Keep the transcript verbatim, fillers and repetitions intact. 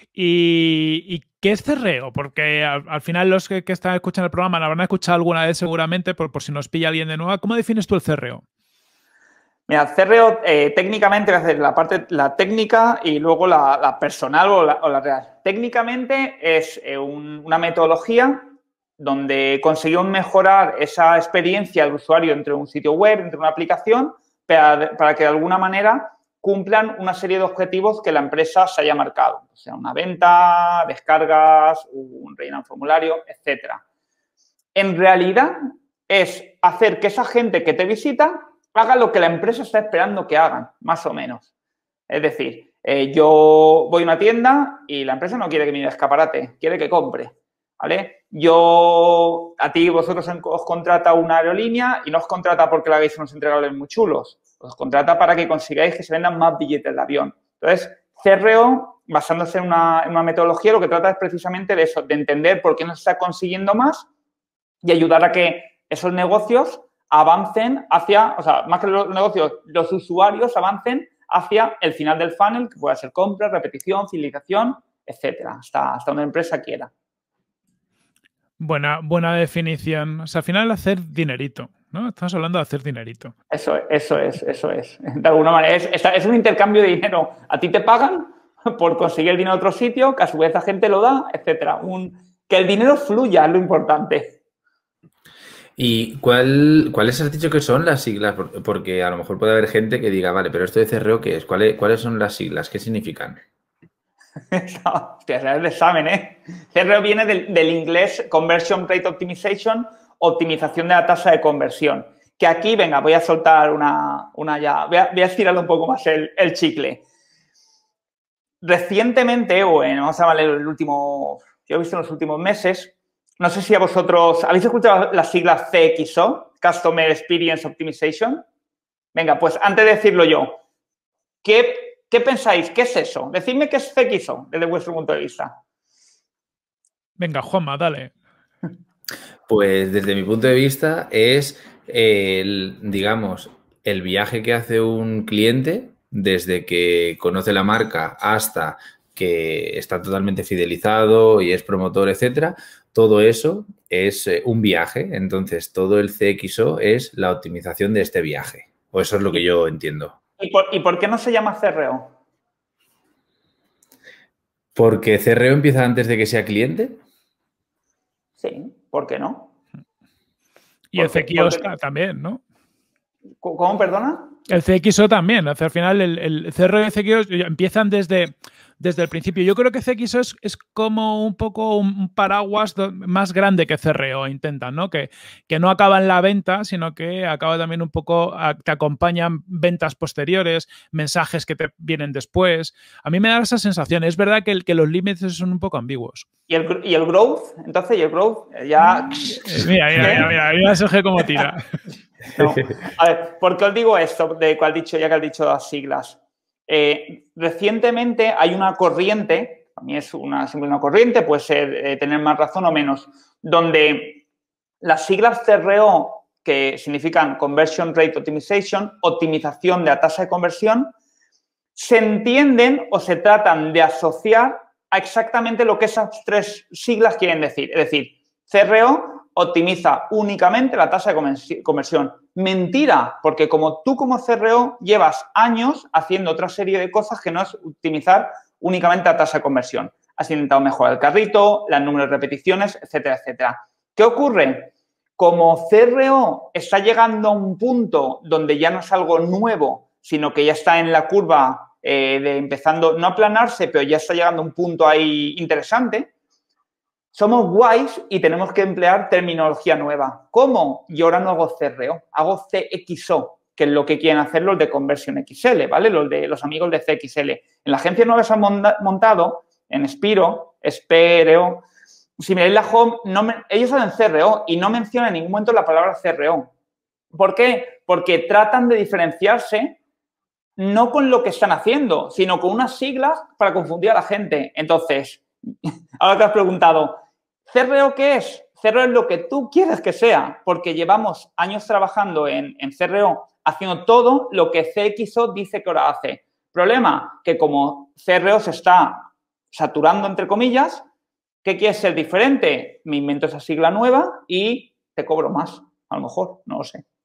¿Y, y qué es C R O? Porque al, al final los que, que están escuchando el programa la habrán escuchado alguna vez seguramente, por, por si nos pilla alguien de nueva. ¿Cómo defines tú el C R O? Mira, C R O eh, técnicamente va a ser la parte, la técnica y luego la, la personal o la, o la real. Técnicamente es eh, un, una metodología donde conseguimos mejorar esa experiencia del usuario entre un sitio web, entre una aplicación, para, para que de alguna manera cumplan una serie de objetivos que la empresa se haya marcado. O sea, una venta, descargas, un rellenar un formulario, etcétera. En realidad es hacer que esa gente que te visita haga lo que la empresa está esperando que hagan, más o menos. Es decir, eh, yo voy a una tienda y la empresa no quiere que mire escaparate, quiere que compre, ¿vale? Yo, a ti, vosotros os contrata una aerolínea y no os contrata porque le hagáis unos entregables muy chulos, os contrata para que consigáis que se vendan más billetes de avión. Entonces, C R O, basándose en una, en una metodología, lo que trata es precisamente de eso, de entender por qué no se está consiguiendo más y ayudar a que esos negocios avancen hacia, o sea, más que los negocios, los usuarios avancen hacia el final del funnel, que puede ser compra, repetición, fidelización, etcétera, hasta, hasta una empresa quiera. Buena, buena definición. O sea, al final hacer dinerito, ¿no? Estamos hablando de hacer dinerito. Eso, eso es, eso es. De alguna manera, es, es un intercambio de dinero. A ti te pagan por conseguir el dinero en otro sitio, que a su vez la gente lo da, etcétera. Un, que el dinero fluya es lo importante. ¿Y cuál, cuáles has dicho que son las siglas? Porque a lo mejor puede haber gente que diga, vale, pero esto de C R O, ¿qué es? ¿Cuáles, cuáles son las siglas? ¿Qué significan? Hostia, es el examen, ¿eh? C R O viene del, del inglés Conversion Rate Optimization, optimización de la tasa de conversión. Que aquí, venga, voy a soltar una, una ya, voy a, voy a estirarle un poco más el, el chicle. Recientemente, o en, vamos a llamarle el último, yo he visto en los últimos meses, no sé si a vosotros, ¿habéis escuchado las siglas C X O? Customer Experience Optimization. Venga, pues antes de decirlo yo, ¿qué, qué pensáis? ¿Qué es eso? Decidme qué es C X O desde vuestro punto de vista. Venga, Juanma, dale. Pues desde mi punto de vista es, el, digamos, el viaje que hace un cliente desde que conoce la marca hasta que está totalmente fidelizado y es promotor, etcétera. Todo eso es un viaje. Entonces, todo el C X O es la optimización de este viaje. O eso es lo que yo entiendo. ¿Y por, y por qué no se llama C R O? ¿Porque C R O empieza antes de que sea cliente? Sí, ¿por qué no? Y el C X O también, ¿no? ¿Cómo, perdona? El C X O también. Al final, el, el C R O y el C X O empiezan desde, desde el principio. Yo creo que C X O es, es como un poco un paraguas más grande que C R O, intentan, ¿no? Que, que no acaba en la venta, sino que acaba también un poco, a, te acompañan ventas posteriores, mensajes que te vienen después. A mí me da esa sensación. Es verdad que, el, que los límites son un poco ambiguos. ¿Y el, y el growth? Entonces, ¿y el growth? Ya... Mira, mira, mira, mira, mira Sergio cómo tira. No. A ver, ¿por qué os digo esto de cuál dicho, ya que has dicho las siglas? Eh, recientemente hay una corriente, a mí es una, siempre una corriente, puede ser eh, tener más razón o menos, donde las siglas C R O, que significan Conversion Rate Optimization, optimización de la tasa de conversión, se entienden o se tratan de asociar a exactamente lo que esas tres siglas quieren decir. Es decir, C R O optimiza únicamente la tasa de conversión. Mentira, porque como tú como C R O llevas años haciendo otra serie de cosas que no es optimizar únicamente la tasa de conversión. Has intentado mejorar el carrito, el número de repeticiones, etcétera, etcétera. ¿Qué ocurre? Como C R O está llegando a un punto donde ya no es algo nuevo, sino que ya está en la curva eh, de empezando, no a aplanarse, pero ya está llegando a un punto ahí interesante, somos guays y tenemos que emplear terminología nueva. ¿Cómo? Yo ahora no hago C R O, hago C X O, que es lo que quieren hacer los de Conversion X L, ¿vale? Los de los amigos de C X L. En la agencia nueva se han montado, en Spiro, Espero, si miráis la home, no me, ellos hacen C R O y no mencionan en ningún momento la palabra C R O. ¿Por qué? Porque tratan de diferenciarse no con lo que están haciendo, sino con unas siglas para confundir a la gente. Entonces, ahora te has preguntado, ¿C R O qué es? C R O es lo que tú quieres que sea, porque llevamos años trabajando en, en C R O haciendo todo lo que C X O dice que ahora hace. Problema, que como C R O se está saturando, entre comillas. ¿Qué quieres ser diferente? Me invento esa sigla nueva y te cobro más, a lo mejor, no lo sé.